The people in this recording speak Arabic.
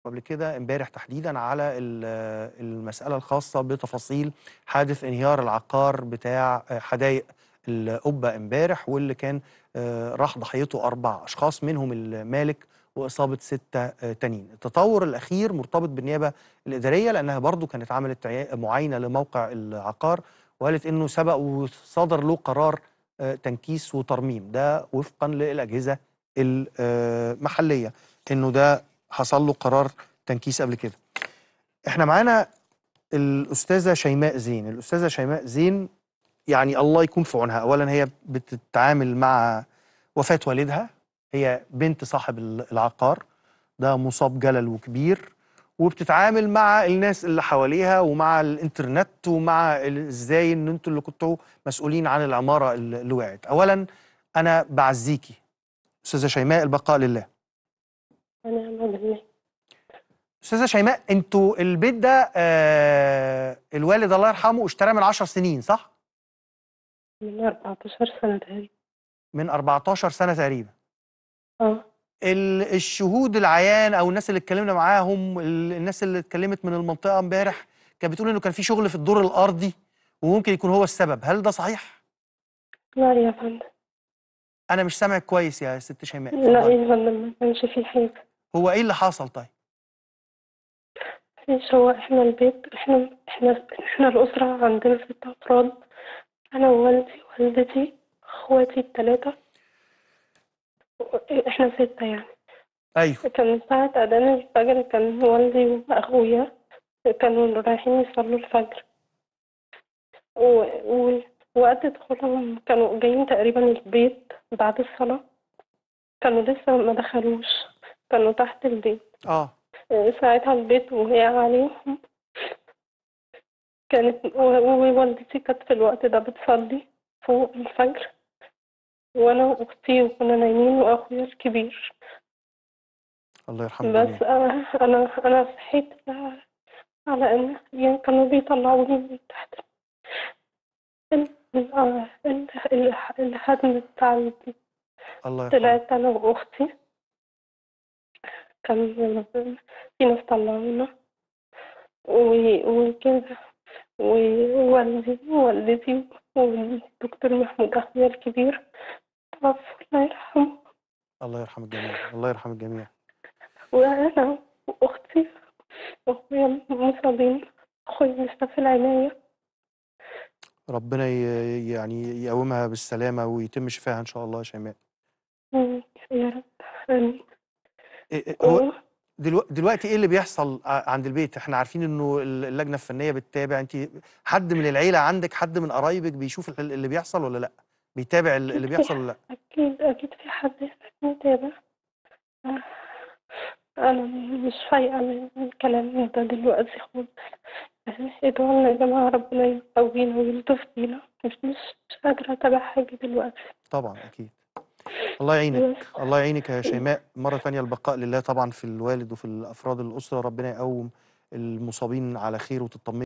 قبل كده امبارح تحديدًا على المسألة الخاصة بتفاصيل حادث انهيار العقار بتاع حدايق القبة امبارح، واللي كان راح ضحيته 4 أشخاص منهم المالك وإصابة 6 تانيين. التطور الأخير مرتبط بالنيابة الإدارية لأنها برضه كانت عملت معاينة لموقع العقار، وقالت إنه سبق وصدر له قرار تنكيس وترميم، ده وفقًا للأجهزة المحلية، إنه ده حصل له قرار تنكيس قبل كده. إحنا معانا الأستاذة شيماء زين. الأستاذة شيماء زين يعني الله يكون في عونها. أولًا هي بتتعامل مع وفاة والدها، هي بنت صاحب العقار، ده مُصاب جَلَل وكبير، وبتتعامل مع الناس اللي حواليها ومع الإنترنت ومع إزاي إن أنتم اللي كنتم مسؤولين عن العمارة اللي وقعت. أولًا أنا باعزّيكِ أستاذة شيماء، البقاء لله. ونعم بالله. أستاذة شيماء، أنتم البيت ده الوالد الله يرحمه اشتراه من 10 سنين صح؟ من 14 سنة تقريبًا. من 14 سنة تقريبًا. آه. الشهود العيان أو الناس اللي اتكلمنا معاهم، الناس اللي اتكلمت من المنطقة امبارح كانت بتقول إنه كان في شغل في الدور الأرضي وممكن يكون هو السبب، هل ده صحيح؟ لا يا فندم. أنا مش سامعِك كويس يا ست شيماء، لا اتفضلي. يا فندم، ما كانش في حاجة. هو إيه اللي حصل طيب؟ مفيش. هو إحنا البيت إحنا الأسرة عندنا 6 أفراد. أنا ووالدي ووالدتي أخواتي ال3. إحنا 6 يعني. أيوه. كان ساعة أذان الفجر كان والدي وأخويا كانوا رايحين يصلوا الفجر، ووقت دخولهم كانوا جايين تقريبًا البيت بعد الصلاة، كانوا لسه ما دخلوش، كانوا تحت البيت. آه. ساعتها البيت وقع عليهم. كانت ووالدتي كانت في الوقت ده بتصلي فوق الفجر، وأنا وأختي وكنا نايمين وأخويا الكبير. الله يرحم الجميع. بس أنا صحيت على إن يعني كانوا بيطلعوني من تحت الهدم بتاع البيت. الله يرحمه. طلعت أنا وأختي، كان في ناس طلعونا وكده، ووالدي ووالدتي والدكتور محمود أخويا الكبير توفوا الله يرحمه. الله يرحم الجميع، الله يرحم الجميع. وأنا وأختي وأخويا مصابين، أخويا لسه في العناية. ربنا يعني يقومها بالسلامة ويتم شفاها إن شاء الله يا شيماء. يا رب. آمين. هو دلوقتي إيه اللي بيحصل عند البيت؟ إحنا عارفين إنه اللجنة الفنية بتتابع، أنتِ حد من العيلة عندِك، حد من قرايبِك بيشوف اللي بيحصل والّا لأ؟ بيتابع أكيد اللي في بيحصل والّا لأ؟ أكيد في حد متابع. أنا مش فايقة من الكلام ده دلوقتي خالص. ادعوا لنا يا جماعة ربنا يقوينا ويلطف بينا، مش قادرة أتابع حاجة دلوقتي. طبعًا أكيد. الله يعينِك، بس الله يعينِك يا شيماء. مرة تانية البقاء لله طبعًا في الوالد وفي الأفراد الأسرة، ربنا يقوّم المصابين على خير وتطمني